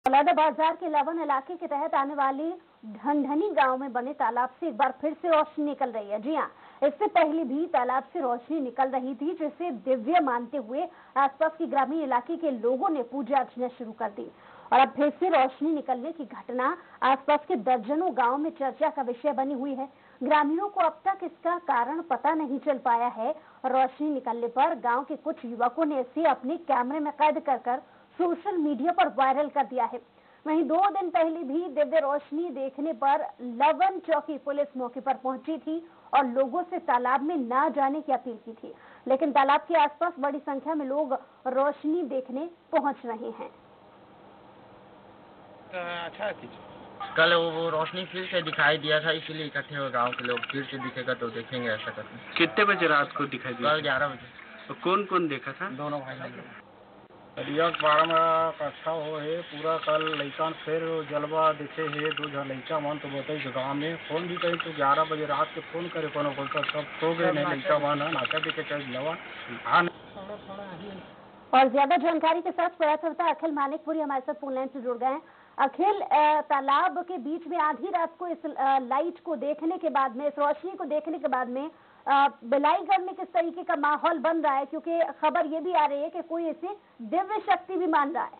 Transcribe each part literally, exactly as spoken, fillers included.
औलादा बाजार के लवन इलाके के तहत आने वाली ढनढनी गांव में बने तालाब से एक बार फिर से रोशनी निकल रही है। जी हां, इससे पहले भी तालाब से रोशनी निकल रही थी, जिसे दिव्य मानते हुए आसपास के ग्रामीण इलाके के लोगों ने पूजा अर्चना शुरू कर दी और अब फिर से रोशनी निकलने की घटना आसपास के दर्जनों गाँव में चर्चा का विषय बनी हुई है। ग्रामीणों को अब तक इसका कारण पता नहीं चल पाया है। रोशनी निकलने पर गाँव के कुछ युवकों ने इसे अपने कैमरे में कैद कर कर सोशल मीडिया पर वायरल कर दिया है। वहीं दो दिन पहले भी दिव्य रोशनी देखने पर लवन चौकी पुलिस मौके पर पहुंची थी और लोगों से तालाब में ना जाने की अपील की थी, लेकिन तालाब के आसपास बड़ी संख्या में लोग रोशनी देखने पहुंच रहे हैं। अच्छा, कल वो रोशनी फिर से दिखाई दिया था, इसीलिए इकट्ठे हुए गांव के लोग। फिर से दिखेगा तो देखेंगे ऐसा करके। कितने बजे रात को दिखाई दिया? कल ग्यारह बजे। तो कौन कौन देखा था? दोनों भाई भाई। बारह में कक्षा हो है पूरा। कल लड़का फिर जलवा दिखे है दो जन लड़का मन तो बताइए गाँव में फोन भी करी तो ग्यारह बजे रात के फोन करे कोनो बोलता सब सो गए नहीं लड़का मन नाचा दिखे चाहे लवा हाँ। और ज्यादा जानकारी के साथ प्रयासरता अखिल मानिकपुरी हमारे साथ फोन लाइन से जुड़ गए हैं। अखिल, तालाब के बीच में आधी रात को इस लाइट को देखने के बाद में, इस रोशनी को देखने के बाद में बिलाईगढ़ में किस तरीके का माहौल बन रहा है, क्योंकि खबर ये भी आ रही है कि कोई इसे दिव्य शक्ति भी मान रहा है।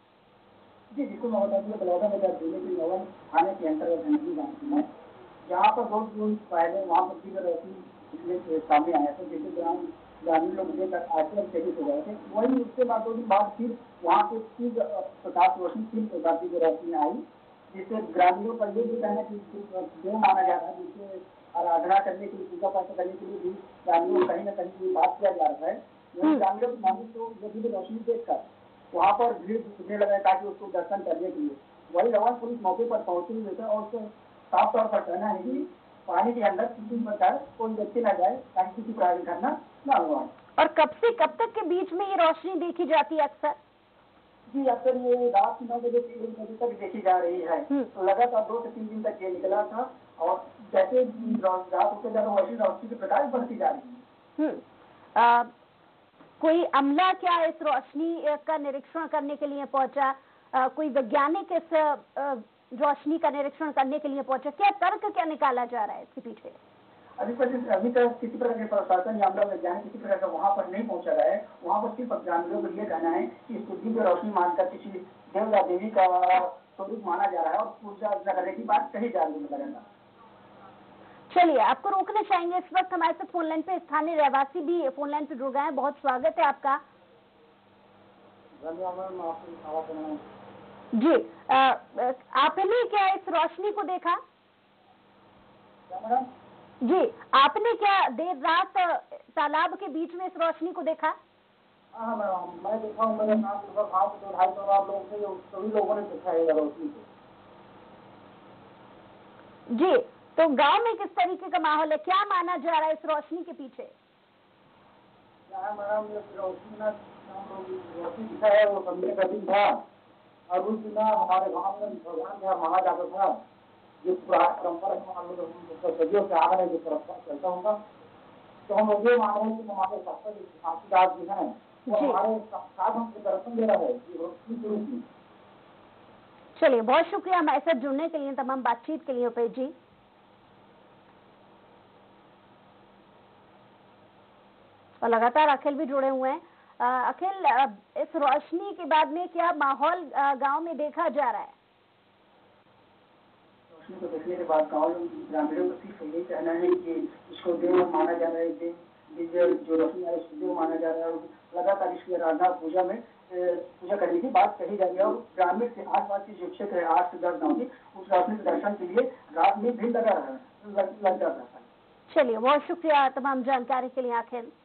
जी बिल्कुल, मैं बता दूं बलौदा में जिले के लवन थाने के अंतर्गत जहाँ पर बहुत दिन पहले वहाँ पर दिव्य रोशनी सामने आया था, जिससे ग्राम ग्रामीण लोग देकर आश्चर्यचकित हो गए थे। वही उसके बाद दो दिन बाद फिर वहाँ पे तीन प्रकाश रोशनी तीन प्रकार की रोशनी आई, जिससे ग्रामीणों का ये भी कहना कि देव माना जाता है, जिससे आराधना करने के लिए, पूजा पाठ करने के लिए भी ग्रामीणों कहीं ना कहीं बात किया जा रहा है। वहीं ग्रामीणों की मांग तो दिव्य रोशनी देखकर वहाँ पर भीड़ जुटने लगा ताकि उसको दर्शन करने के लिए। वही लवन पुलिस मौके पर पहुंची हुई है और उसको साफ तौर पर कहना है कि पानी के अंदर किसी प्रकार कोई व्यक्ति न जाए ताकि किसी प्रकार की घटना न हुआ। और कब से कब तक के बीच में ये रोशनी देखी जाती है अक्सर? जी, अक्सर ये रात नौ बजे तीन बजे तक देखी जा रही है। तो लगातार दो से तीन दिन तक ये निकला था और जैसे रात होते ज्यादा रोशनी रोशनी के प्रकाश बढ़ती जा रही है। कोई अमला क्या इस रोशनी का निरीक्षण करने के लिए पहुंचा? आ, कोई वैज्ञानिक इस आ, रोशनी का निरीक्षण करने के लिए पहुंचा? क्या तर्क क्या निकाला जा रहा है इसके पीछे? अभी तक अभी तक किसी प्रकार के प्रशासन या अमला वैज्ञानिक किसी प्रकार का वहाँ पर नहीं पहुंचा रहा है। वहाँ पर सिर्फ ग्रामीणों को ये कहना है कि इसको दिव्य रोशनी मानकर किसी देव या देवी का स्वरूप माना जा रहा है और पूजा अर्चना करने की बात कही जा रही है लगातार। चलिए, आपको रोकना चाहेंगे। इस वक्त हमारे साथ फोन लाइन पे स्थानीय रहवासी भी फोन लाइन पे जुड़ गए हैं। बहुत स्वागत है आपका। जी, आ, आपने क्या इस रोशनी को देखा? जी, आपने क्या देर रात तालाब के बीच में इस रोशनी को देखा? हाँ मैडम, मैं देखा हूँ। मेरे साथ दो ढाई सौ लोग थे, सभी लोगों ने देखा है रोशनी को। जी, तो गांव में किस तरीके का माहौल है? क्या माना जा रहा है इस रोशनी के पीछे? मैडम, रोशनी ना रोशनी दिखा है वो संडे का दिन था और उस दिन हमारे गाँव में भगवान का माना जाता था। जो पुराना परंपरा सदियों से आ रहा है, जो परंपरा चलता होगा, तो हम ये मान रहे हैं कि हमारे शास्त्रदास जी हैं वो हमारे साथ हमको दर्शन दे रहा है रोशनी के रूप में। चलिए, बहुत शुक्रिया हमारे साथ जुड़ने के लिए, तमाम बातचीत के लिए उपेश जी। और लगातार अखिल भी जुड़े हुए हैं। अखिल, इस रोशनी के बाद में क्या माहौल गांव में देखा जा रहा है? रोशनी को देखने के बाद गाँव ग्रामीणों को सिर्फ यही कहना है कि इसको देव माना जा रहा है, दिव्य जो रोशनी है उसको देव माना जा रहा है। लगातार इसकी आराधना पूजा में पूजा करने की बात कही जा रही है और ग्रामीण के आसपास की जो क्षेत्र है आठ से दस गाँव की, उस रोशनी के दर्शन के लिए रात में भी लगा रहा है लग जाता है। चलिए, बहुत शुक्रिया तमाम जानकारी के लिए अखिल।